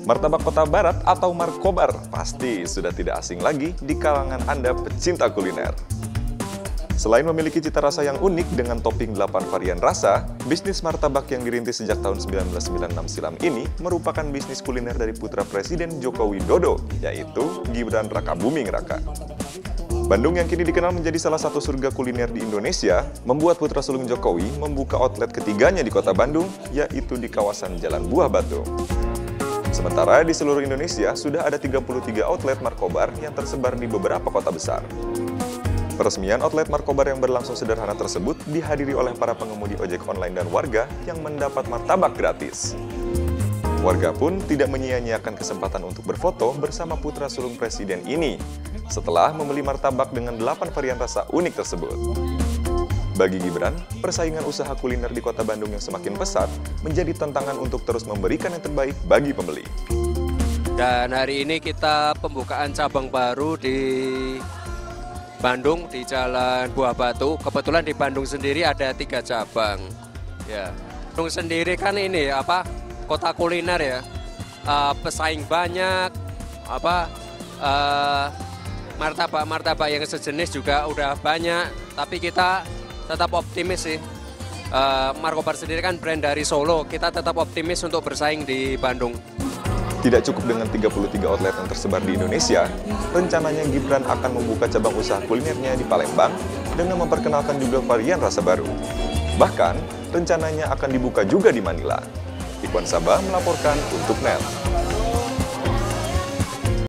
Martabak Kota Barat atau Markobar pasti sudah tidak asing lagi di kalangan Anda pecinta kuliner. Selain memiliki cita rasa yang unik dengan topping 8 varian rasa, bisnis martabak yang dirintis sejak tahun 1996 silam ini merupakan bisnis kuliner dari putra Presiden Joko Widodo, yaitu Gibran Rakabuming Raka. Bandung yang kini dikenal menjadi salah satu surga kuliner di Indonesia, membuat putra sulung Jokowi membuka outlet ketiganya di kota Bandung, yaitu di kawasan Jalan Buah Batu. Sementara di seluruh Indonesia sudah ada 33 outlet Markobar yang tersebar di beberapa kota besar. Peresmian outlet Markobar yang berlangsung sederhana tersebut dihadiri oleh para pengemudi ojek online dan warga yang mendapat martabak gratis. Warga pun tidak menyia-nyiakan kesempatan untuk berfoto bersama putra sulung presiden ini setelah membeli martabak dengan 8 varian rasa unik tersebut. Bagi Gibran, persaingan usaha kuliner di kota Bandung yang semakin pesat menjadi tantangan untuk terus memberikan yang terbaik bagi pembeli. Dan hari ini kita pembukaan cabang baru di Bandung di Jalan Buah Batu. Kebetulan di Bandung sendiri ada 3 cabang. Ya, Bandung sendiri kan ini kota kuliner ya, pesaing banyak, martabak yang sejenis juga udah banyak. Tapi kita tetap optimis sih. Markobar sendiri kan brand dari Solo, kita tetap optimis untuk bersaing di Bandung. Tidak cukup dengan 33 outlet yang tersebar di Indonesia, rencananya Gibran akan membuka cabang usaha kulinernya di Palembang dengan memperkenalkan juga varian rasa baru. Bahkan, rencananya akan dibuka juga di Manila. Ikhwan Sabah melaporkan untuk NET.